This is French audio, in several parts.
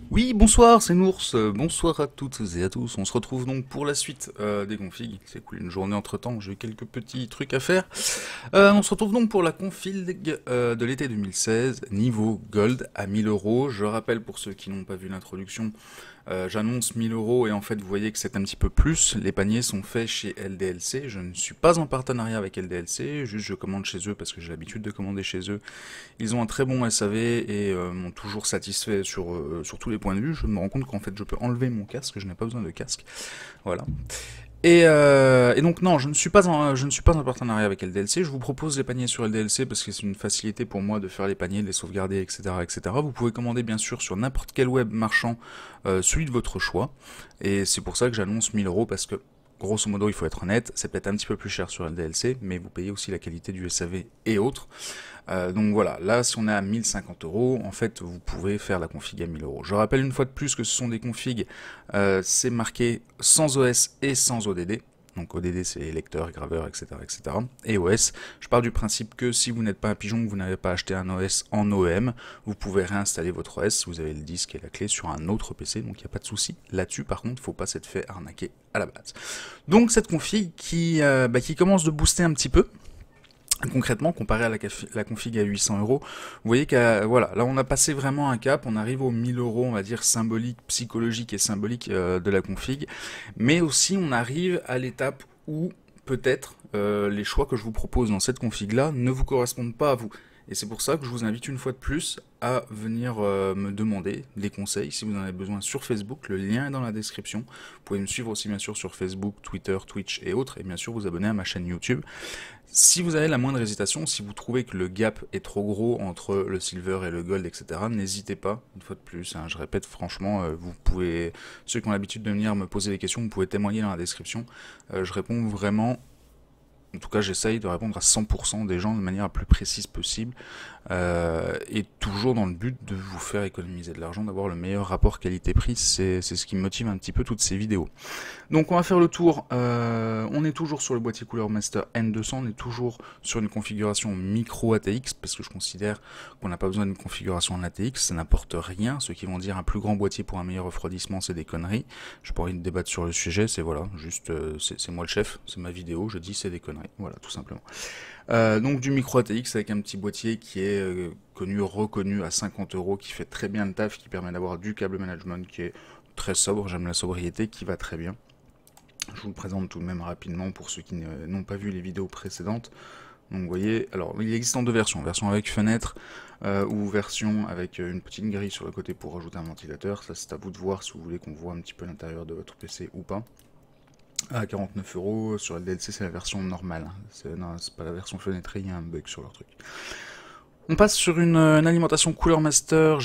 Oui, bonsoir, c'est Nours. Bonsoir à toutes et à tous. On se retrouve donc pour la suite des configs. Il s'est écoulé une journée entre temps, j'ai eu quelques petits trucs à faire. On se retrouve donc pour la config de l'été 2016, niveau Gold à 1000 euros. Je rappelle pour ceux qui n'ont pas vu l'introduction, j'annonce 1000 euros et en fait vous voyez que c'est un petit peu plus. Les paniers sont faits chez LDLC. Je ne suis pas en partenariat avec LDLC, juste je commande chez eux parce que j'ai l'habitude de commander chez eux. Ils ont un très bon SAV et m'ont toujours satisfait sur tous les points de vue. Je me rends compte qu'en fait je peux enlever mon casque, je n'ai pas besoin de casque. Voilà. Et donc non, je ne suis pas en partenariat avec LDLC. Je vous propose les paniers sur LDLC parce que c'est une facilité pour moi de faire les paniers, de les sauvegarder, etc., etc. Vous pouvez commander bien sûr sur n'importe quel web marchand, celui de votre choix. Et c'est pour ça que j'annonce 1000 euros parce que grosso modo, il faut être honnête, c'est peut-être un petit peu plus cher sur LDLC, mais vous payez aussi la qualité du SAV et autres. Donc voilà, là si on est à 1050 euros, en fait vous pouvez faire la config à 1000 euros. Je rappelle une fois de plus que ce sont des configs, c'est marqué sans OS et sans ODD. Donc ODD c'est lecteur, graveur, etc., etc. Et OS, je pars du principe que si vous n'êtes pas un pigeon, que vous n'avez pas acheté un OS en OEM, vous pouvez réinstaller votre OS si vous avez le disque et la clé sur un autre PC, donc il n'y a pas de souci. Là-dessus par contre, il ne faut pas s'être fait arnaquer à la base. Donc cette config qui commence de booster un petit peu. Concrètement, comparé à la config à 800 euros, vous voyez que voilà, là on a passé vraiment un cap, on arrive aux 1000 euros, on va dire symbolique, psychologique et symbolique de la config, mais aussi on arrive à l'étape où peut-être les choix que je vous propose dans cette config là ne vous correspondent pas à vous. Et c'est pour ça que je vous invite une fois de plus à venir me demander des conseils si vous en avez besoin sur Facebook. Le lien est dans la description. Vous pouvez me suivre aussi bien sûr sur Facebook, Twitter, Twitch et autres. Et bien sûr vous abonner à ma chaîne YouTube. Si vous avez la moindre hésitation, si vous trouvez que le gap est trop gros entre le silver et le gold, etc., n'hésitez pas, une fois de plus, hein, je répète franchement, vous pouvez, ceux qui ont l'habitude de venir me poser des questions, vous pouvez témoigner dans la description, je réponds vraiment, en tout cas j'essaye de répondre à 100% des gens de manière la plus précise possible, et toujours dans le but de vous faire économiser de l'argent, d'avoir le meilleur rapport qualité-prix, c'est ce qui me motive un petit peu toutes ces vidéos. Donc on va faire le tour, on est toujours sur le boîtier Cooler Master N200, on est toujours sur une configuration micro ATX, parce que je considère qu'on n'a pas besoin d'une configuration en ATX, ça n'apporte rien, ceux qui vont dire un plus grand boîtier pour un meilleur refroidissement, c'est des conneries, je pas envie de débattre sur le sujet, c'est voilà, juste, c'est moi le chef, c'est ma vidéo, je dis c'est des conneries, voilà, tout simplement. Donc du micro ATX avec un petit boîtier qui est reconnu à 50 euros, qui fait très bien le taf, qui permet d'avoir du câble management qui est très sobre, j'aime la sobriété, qui va très bien. Je vous le présente tout de même rapidement pour ceux qui n'ont pas vu les vidéos précédentes. Donc vous voyez, alors il existe en deux versions, version avec fenêtre ou version avec une petite grille sur le côté pour rajouter un ventilateur. Ça c'est à vous de voir si vous voulez qu'on voit un petit peu l'intérieur de votre PC ou pas. À 49 euros, sur LDLC c'est la version normale, non, c'est pas la version fenêtrée, il y a un bug sur leur truc. On passe sur une alimentation Cooler Master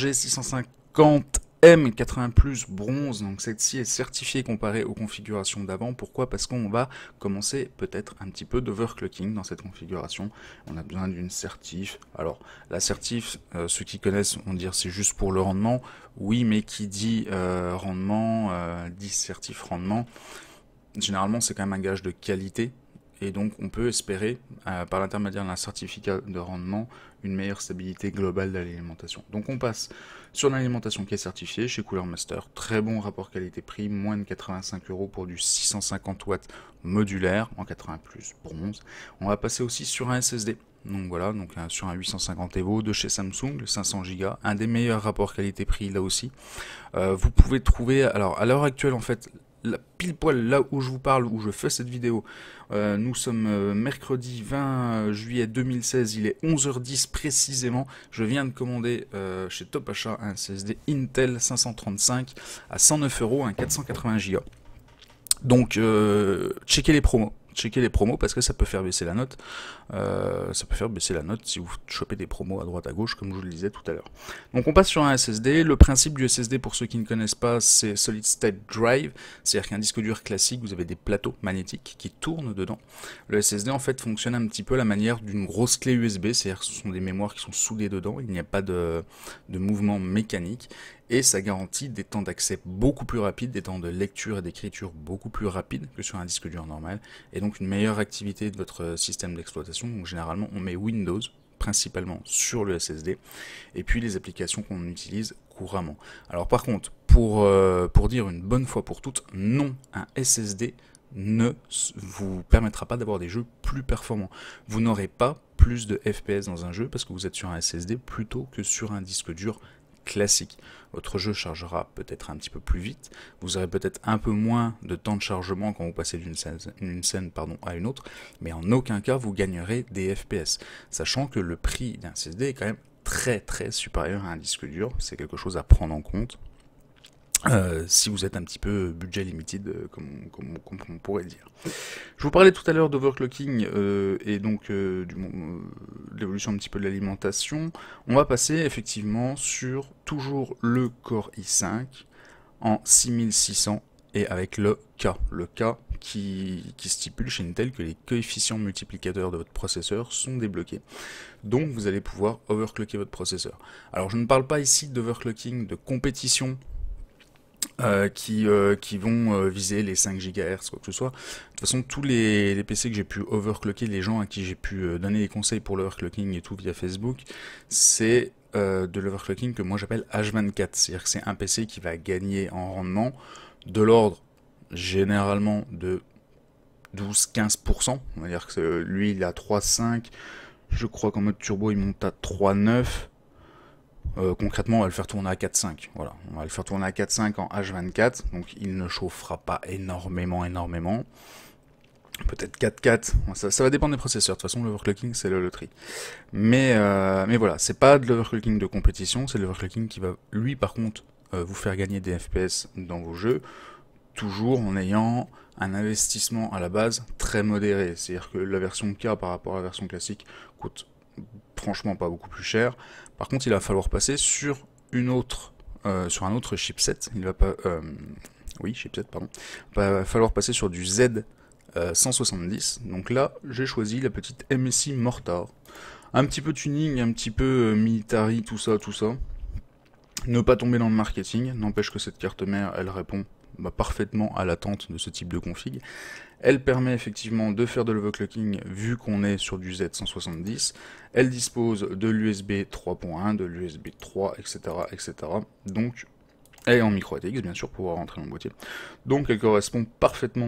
G650 M80 Plus bronze, donc celle-ci est certifiée comparée aux configurations d'avant. Pourquoi? Parce qu'on va commencer peut-être un petit peu d'overclocking dans cette configuration. On a besoin d'une certif. Alors la certif, ceux qui connaissent vont dire c'est juste pour le rendement. Oui, mais qui dit rendement, dit certif rendement. Généralement c'est quand même un gage de qualité. Et donc on peut espérer, par l'intermédiaire d'un certificat de rendement, une meilleure stabilité globale de l'alimentation. Donc on passe sur l'alimentation qui est certifiée chez Cooler Master. Très bon rapport qualité-prix, moins de 85 euros pour du 650 watts modulaire en 80 plus bronze. On va passer aussi sur un SSD. Donc voilà, donc sur un 850 Evo de chez Samsung, le 500 Go, un des meilleurs rapports qualité-prix là aussi. Vous pouvez trouver, alors à l'heure actuelle en fait, pile poil là où je vous parle, où je fais cette vidéo, nous sommes mercredi 20 juillet 2016, il est 11h10 précisément, je viens de commander chez Top Achat un SSD Intel 535 à 109 euros, un 480 Go. Donc checkez les promos. Checkez les promos parce que ça peut faire baisser la note. Ça peut faire baisser la note si vous chopez des promos à droite à gauche, comme je vous le disais tout à l'heure. Donc on passe sur un SSD. Le principe du SSD, pour ceux qui ne connaissent pas, c'est Solid State Drive. C'est-à-dire qu'un disque dur classique, vous avez des plateaux magnétiques qui tournent dedans. Le SSD en fait fonctionne un petit peu à la manière d'une grosse clé USB. C'est-à-dire que ce sont des mémoires qui sont soudées dedans. Il n'y a pas de mouvement mécanique. Et ça garantit des temps d'accès beaucoup plus rapides, des temps de lecture et d'écriture beaucoup plus rapides que sur un disque dur normal, et donc une meilleure activité de votre système d'exploitation. Donc généralement on met Windows principalement sur le SSD, et puis les applications qu'on utilise, couramment. Alors par contre, pour dire une bonne fois pour toutes, non, un SSD ne vous permettra pas d'avoir des jeux plus performants. Vous n'aurez pas plus de FPS dans un jeu parce que vous êtes sur un SSD plutôt que sur un disque dur classique. Votre jeu chargera peut-être un petit peu plus vite, vous aurez peut-être un peu moins de temps de chargement quand vous passez d'une scène à une autre, mais en aucun cas vous gagnerez des FPS, sachant que le prix d'un SSD est quand même très très supérieur à un disque dur, c'est quelque chose à prendre en compte. Si vous êtes un petit peu budget limited, comme on pourrait dire. Je vous parlais tout à l'heure d'overclocking et donc de l'évolution un petit peu de l'alimentation. On va passer effectivement sur toujours le Core i5 en 6600 et avec le K qui stipule chez Intel que les coefficients multiplicateurs de votre processeur sont débloqués. Donc vous allez pouvoir overclocker votre processeur. Alors je ne parle pas ici d'overclocking de compétition, qui vont viser les 5 GHz, quoi que ce soit. De toute façon, tous les PC que j'ai pu overclocker, les gens à qui j'ai pu donner des conseils pour l'overclocking et tout via Facebook, c'est de l'overclocking que moi j'appelle H24. C'est-à-dire que c'est un PC qui va gagner en rendement de l'ordre généralement de 12-15%. On va dire que lui il a 3.5, je crois qu'en mode turbo il monte à 3.9. Concrètement, on va le faire tourner à 4.5. Voilà, on va le faire tourner à 4.5 en H24, donc il ne chauffera pas énormément. Peut-être 4.4, ça va dépendre des processeurs. De toute façon, l'overclocking, c'est le tri. Mais voilà, c'est pas de l'overclocking de compétition, c'est de l'overclocking qui va, lui, par contre, vous faire gagner des FPS dans vos jeux, toujours en ayant un investissement à la base très modéré. C'est-à-dire que la version K par rapport à la version classique coûte franchement pas beaucoup plus cher. Par contre, il va falloir passer sur un autre chipset. Il va pas, chipset, pardon. Il va falloir passer sur du Z 170. Donc là, j'ai choisi la petite MSI Mortar. Un petit peu tuning, un petit peu military, tout ça. Ne pas tomber dans le marketing. N'empêche que cette carte mère, elle répond parfaitement à l'attente de ce type de config. Elle permet effectivement de faire de l'overclocking vu qu'on est sur du Z170. Elle dispose de l'USB 3.1, de l'USB 3, etc., etc. Donc, elle est en micro ATX bien sûr pour pouvoir rentrer dans le boîtier. Donc elle correspond parfaitement,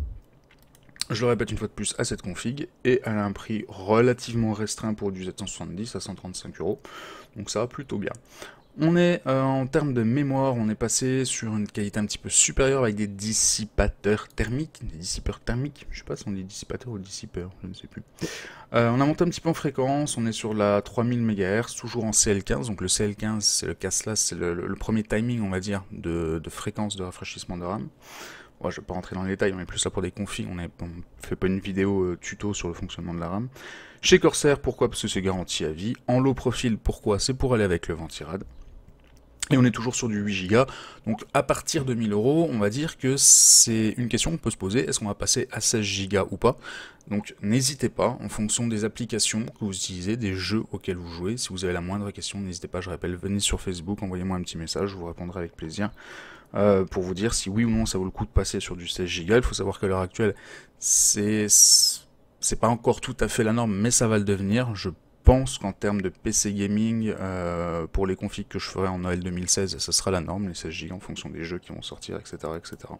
je le répète une fois de plus, à cette config, et elle a un prix relativement restreint pour du Z170 à 135 €. Donc ça va plutôt bien. On est, en termes de mémoire, on est passé sur une qualité un petit peu supérieure avec des dissipateurs thermiques. Je sais pas si on dit dissipateur ou dissipeur, je ne sais plus. On a monté un petit peu en fréquence, on est sur la 3000 MHz, toujours en CL15. Donc le CL15, c'est le casse-là, c'est le premier timing, on va dire, de fréquence de rafraîchissement de RAM. Ouais, je vais pas rentrer dans les détails, on est plus là pour des configs, on fait pas une vidéo tuto sur le fonctionnement de la RAM. Chez Corsair, pourquoi? Parce que c'est garanti à vie. En low profile, pourquoi? C'est pour aller avec le Ventirad. Et on est toujours sur du 8 Go, donc à partir de 1000 €, on va dire que c'est une question qu'on peut se poser, est-ce qu'on va passer à 16 Go ou pas? Donc n'hésitez pas, en fonction des applications que vous utilisez, des jeux auxquels vous jouez, si vous avez la moindre question, n'hésitez pas, je rappelle, venez sur Facebook, envoyez-moi un petit message, je vous répondrai avec plaisir, pour vous dire si oui ou non ça vaut le coup de passer sur du 16 Go. Il faut savoir qu'à l'heure actuelle, c'est pas encore tout à fait la norme, mais ça va le devenir. Je pense qu'en termes de PC gaming, pour les configs que je ferai en Noël 2016, ça sera la norme, les 16 Go en fonction des jeux qui vont sortir, etc. etc.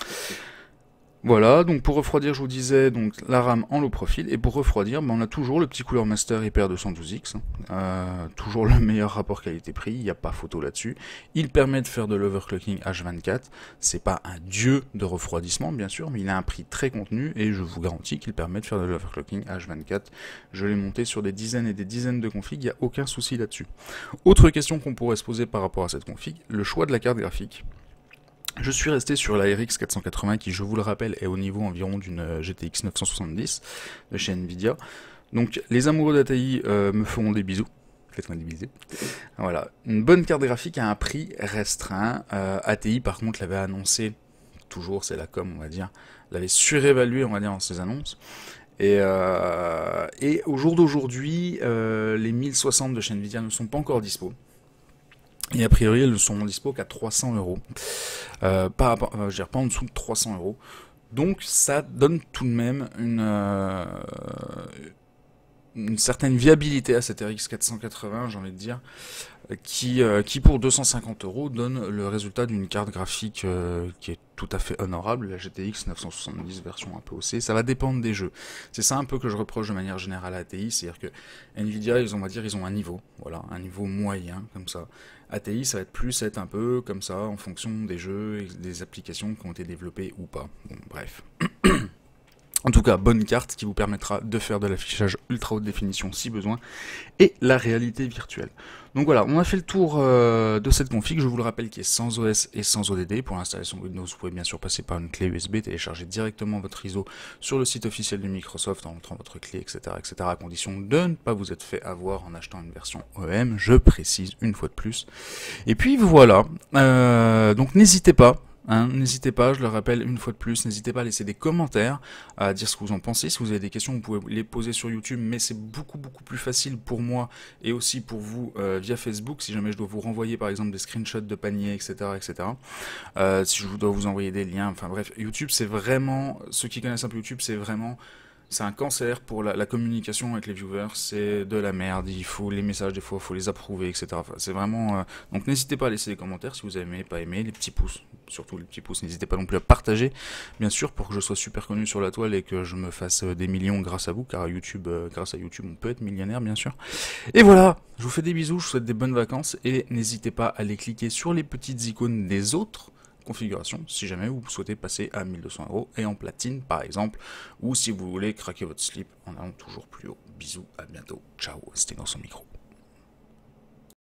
Voilà, donc pour refroidir, je vous disais, donc la RAM en low profile, et pour refroidir, on a toujours le petit Cooler Master Hyper 212X, toujours le meilleur rapport qualité-prix, il n'y a pas photo là-dessus. Il permet de faire de l'overclocking H24, c'est pas un dieu de refroidissement bien sûr, mais il a un prix très contenu, et je vous garantis qu'il permet de faire de l'overclocking H24. Je l'ai monté sur des dizaines et des dizaines de configs, il n'y a aucun souci là-dessus. Autre question qu'on pourrait se poser par rapport à cette config, le choix de la carte graphique. Je suis resté sur la RX 480 qui, je vous le rappelle, est au niveau environ d'une GTX 970 de chez Nvidia. Donc les amoureux d'ATI me feront des bisous. Faites-moi des bisous. Voilà, une bonne carte graphique à un prix restreint. ATI par contre l'avait annoncé, toujours c'est la com on va dire, l'avait surévalué on va dire dans ses annonces. Et au jour d'aujourd'hui, les 1060 de chez Nvidia ne sont pas encore dispo. Et a priori, elles ne sont dispo qu'à 300 €. Pas en dessous de 300 €. Donc ça donne tout de même une certaine viabilité à cette RX 480, j'ai envie de dire. qui pour 250 € donne le résultat d'une carte graphique qui est tout à fait honorable, la GTX 970 version un peu haussée. Ça va dépendre des jeux. C'est ça un peu que je reproche de manière générale à ATI, c'est-à-dire que Nvidia, on va dire, ils ont un niveau, voilà, un niveau moyen, comme ça. ATI, ça va être plus être un peu comme ça, en fonction des jeux et des applications qui ont été développées ou pas. Bon, bref. En tout cas, bonne carte qui vous permettra de faire de l'affichage ultra haute définition si besoin, et la réalité virtuelle. Donc voilà, on a fait le tour de cette config, je vous le rappelle, qui est sans OS et sans ODD. Pour l'installation Windows, vous pouvez bien sûr passer par une clé USB, télécharger directement votre ISO sur le site officiel de Microsoft en montrant votre clé, etc., à condition de ne pas vous être fait avoir en achetant une version OEM, je précise une fois de plus. Et puis voilà, donc n'hésitez pas. N'hésitez pas, je le rappelle une fois de plus, n'hésitez pas à laisser des commentaires, à dire ce que vous en pensez. Si vous avez des questions, vous pouvez les poser sur YouTube, mais c'est beaucoup plus facile pour moi et aussi pour vous via Facebook, si jamais je dois vous renvoyer par exemple des screenshots de paniers, etc. Si je dois vous envoyer des liens, enfin bref, YouTube c'est vraiment, ceux qui connaissent un peu YouTube, c'est un cancer pour la communication avec les viewers, c'est de la merde, il faut les messages des fois, il faut les approuver, etc. Enfin, c'est vraiment... Donc n'hésitez pas à laisser des commentaires si vous aimez, pas aimé, les petits pouces, surtout les petits pouces, n'hésitez pas non plus à partager, bien sûr, pour que je sois super connu sur la toile et que je me fasse des millions grâce à vous, car YouTube, grâce à YouTube on peut être millionnaire, bien sûr. Et voilà, je vous fais des bisous, je vous souhaite des bonnes vacances, et n'hésitez pas à aller cliquer sur les petites icônes des autres configuration si jamais vous souhaitez passer à 1200 € et en platine par exemple, ou si vous voulez craquer votre slip en allant toujours plus haut. Bisous, à bientôt, ciao, c'était dans son micro.